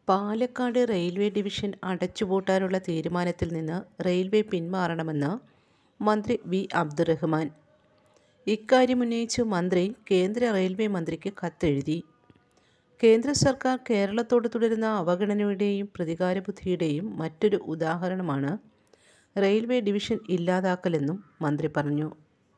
Palakkad railway division അടച്ചുപൂട്ടാനുള്ള തീരുമാനത്തിൽ നിന്ന് railway പിന്മാറണമെന്ന് മന്ത്രി വി അബ്ദുറഹ്മാൻ. ഇക്കാര്യമുന്നയിച്ച് മന്ത്രി കേന്ദ്ര റെയിൽവേ മന്ത്രിക്ക് കത്തെഴുതി. കേന്ദ്ര സർക്കാർ കേരളത്തോട് തുടരുന്ന അവഗണനയുടെയും പ്രതികാരബുദ്ധിയുടെയും മറ്റൊരു ഉദാഹരണമാണ് റെയിൽവേ ഡിവിഷൻ ഇല്ലാതാക്കലെന്നും മന്ത്രി പറഞ്ഞു.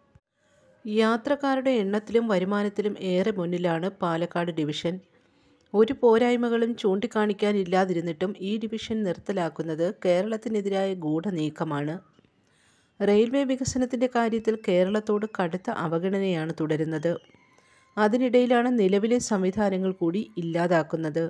യാത്രക്കാരുടെ എണ്ണത്തിലും വരുമാനത്തിലും ഏറെ മുന്നിലാണ് പാലക്കാട് ഡിവിഷൻ. ഒരു പോരായ്മകളും ചൂണ്ടിക്കാണിക്കാനില്ലാതിരുന്നിട്ടും ഈ ഡിവിഷൻ നിർത്തലാക്കുന്നത് കേരളത്തിനെതിരായ ഗൂഢനീക്കമാണ്. റെയിൽവേ വികസനത്തിൻ്റെ കാര്യത്തിൽ കേരളത്തോട് കടുത്ത അവഗണനയാണ് തുടരുന്നത്. അതിനിടയിലാണ് നിലവിലെ സംവിധാനങ്ങൾ കൂടി ഇല്ലാതാക്കുന്നത്.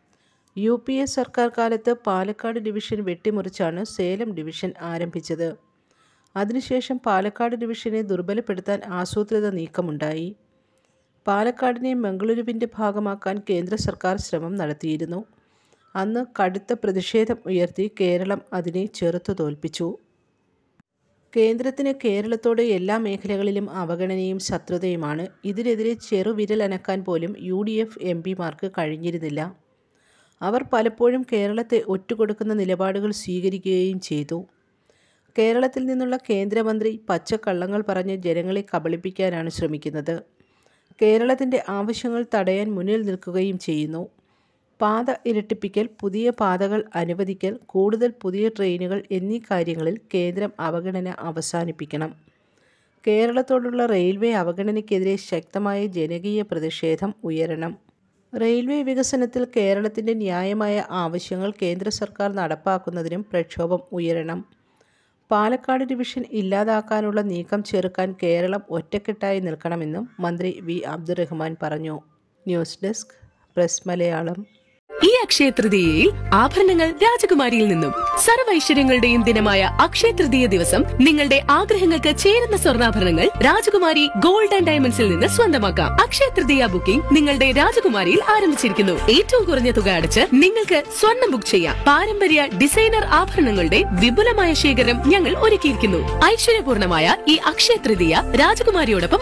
UPA സർക്കാർ കാലത്ത് പാലക്കാട് ഡിവിഷൻ വെട്ടിമുറിച്ചാണ് സേലം ഡിവിഷൻ ആരംഭിച്ചത്. അതിനുശേഷം പാലക്കാട് ഡിവിഷനെ ദുർബലപ്പെടുത്താൻ ആസൂത്രിത നീക്കമുണ്ടായി. പാലക്കാടിനെ മംഗളൂരുവിൻ്റെ ഭാഗമാക്കാൻ കേന്ദ്ര സർക്കാർ ശ്രമം നടത്തിയിരുന്നു. അന്ന് കടുത്ത പ്രതിഷേധം ഉയർത്തി കേരളം അതിനെ ചെറുത്തു തോൽപ്പിച്ചു. കേന്ദ്രത്തിന് കേരളത്തോട് എല്ലാ മേഖലകളിലും അവഗണനയും ശത്രുതയുമാണ്. ഇതിനെതിരെ ചെറുവിരലനക്കാൻ പോലും UDF MPമാർക്ക് കഴിഞ്ഞിരുന്നില്ല. അവർ പലപ്പോഴും കേരളത്തെ ഒറ്റുകൊടുക്കുന്ന നിലപാടുകൾ സ്വീകരിക്കുകയും ചെയ്തു. കേരളത്തിൽ നിന്നുള്ള കേന്ദ്രമന്ത്രി പച്ചക്കള്ളങ്ങൾ പറഞ്ഞ് ജനങ്ങളെ കബളിപ്പിക്കാനാണ് ശ്രമിക്കുന്നത്. കേരളത്തിൻ്റെ ആവശ്യങ്ങൾ തടയാൻ മുന്നിൽ നിൽക്കുകയും ചെയ്യുന്നു. പാത ഇരട്ടിപ്പിക്കൽ, പുതിയ പാതകൾ അനുവദിക്കൽ, കൂടുതൽ പുതിയ ട്രെയിനുകൾ എന്നീ കാര്യങ്ങളിൽ കേന്ദ്രം അവഗണന അവസാനിപ്പിക്കണം. കേരളത്തോടുള്ള റെയിൽവേ അവഗണനയ്ക്കെതിരെ ശക്തമായ ജനകീയ പ്രതിഷേധം ഉയരണം. റെയിൽവേ വികസനത്തിൽ കേരളത്തിൻ്റെ ന്യായമായ ആവശ്യങ്ങൾ കേന്ദ്ര സർക്കാർ നടപ്പാക്കുന്നതിനും പ്രക്ഷോഭം ഉയരണം. പാലക്കാട് ഡിവിഷൻ ഇല്ലാതാക്കാനുള്ള നീക്കം ചെറുക്കാൻ കേരളം ഒറ്റക്കെട്ടായി നിൽക്കണമെന്നും മന്ത്രി വി അബ്ദുറഹ്മാൻ പറഞ്ഞു. News desk, press Malayalam. ഈ അക്ഷയ തൃതീയയിൽ ആഭരണങ്ങൾ രാജകുമാരിയിൽ നിന്നും. സർവൈശ്വര്യങ്ങളുടെയും ദിനമായ അക്ഷയ തൃതീയ ദിവസം നിങ്ങളുടെ ആഗ്രഹങ്ങൾക്ക് ചേരുന്ന സ്വർണ്ണാഭരണങ്ങൾ രാജകുമാരി ഗോൾഡ് ആൻഡ് ഡയമണ്ട്സിൽ നിന്ന് സ്വന്തമാക്കാം. അക്ഷയ തൃതീയ ബുക്കിംഗ് നിങ്ങളുടെ രാജകുമാരിയിൽ ആരംഭിച്ചിരിക്കുന്നു. ഏറ്റവും കുറഞ്ഞ തുക അടച്ച് നിങ്ങൾക്ക് സ്വർണ്ണം ബുക്ക് ചെയ്യാം. പാരമ്പര്യ ഡിസൈനർ ആഭരണങ്ങളുടെ വിപുലമായ ശേഖരം ഞങ്ങൾ ഒരുക്കിയിരിക്കുന്നു. ഐശ്വര്യപൂർണമായ ഈ അക്ഷയ തൃതീയ രാജകുമാരിയോടൊപ്പം